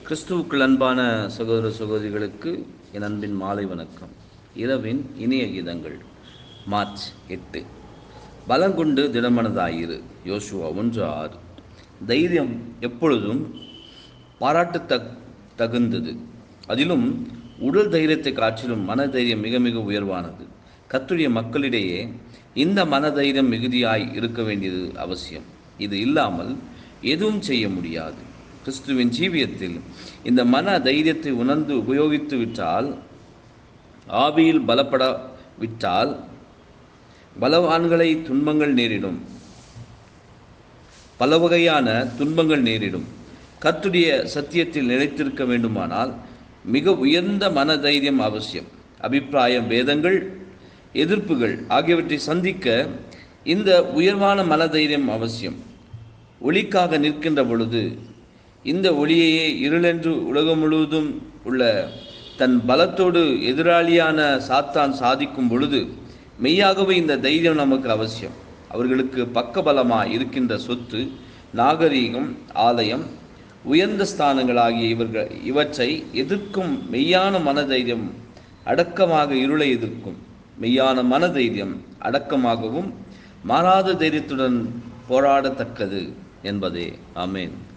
கிறிஸ்துவுக்குள் அன்பான சகோதர சகோதரிகளுக்கு என் அன்பின் மாலை வணக்கம். இரவின் இனிய கீதங்கள். மார்ச் 8. பலங்கொண்டு திடமனதாயிரு. யோசுவா 1:6. தைரியம் எப்பொழுதும் தகுந்தது. அதிலும் உடல் தைரியத்தை காட்டிலும் மனதைரியம் மிக மிக உயர்வானது. கர்த்தருடைய மக்களிடையே இந்த மனதைரியம் மிகுதியாய் இருக்க வேண்டியது அவசியம். இது இல்லாமல் எதுவும் செய்ய முடியாது. கிறிஸ்துவின் ஜீவியத்தில் இந்த மன தைரியத்தை உணர்ந்து உபயோகித்து விட்டால், ஆவியில் பலப்படவிட்டால், பலவான்களை துன்பங்கள் நேரிடும், பல வகையான துன்பங்கள் நேரிடும். கர்த்தருடைய சத்தியத்தில் நிலைத்திருக்க வேண்டுமானால் மிக உயர்ந்த மன தைரியம் அவசியம். அபிப்பிராயம், வேதங்கள், எதிர்ப்புகள் ஆகியவற்றை சந்திக்க இந்த உயர்வான மனதைரியம் அவசியம். ஒளிக்காக நிற்கின்ற பொழுது இந்த ஒளியையே இருளென்று உலகம் முழுவதும் உள்ள தன் பலத்தோடு எதிராளியான சாத்தான் சாதிக்கும் பொழுது மெய்யாகவே இந்த தைரியம் நமக்கு அவசியம். அவர்களுக்கு பக்கபலமாய் இருக்கின்ற சொத்து, நாகரீகம், ஆலயம், உயர்ந்த ஸ்தானங்கள் ஆகிய இவற்றை எதிர்க்கும் மெய்யான மனதைரியம் அடக்கமாக இருளை எதிர்க்கும். மெய்யான மனதைரியம் அடக்கமாகவும் மாறாத தைரியத்துடன் போராடத்தக்கது என்பதே. ஆமேன்.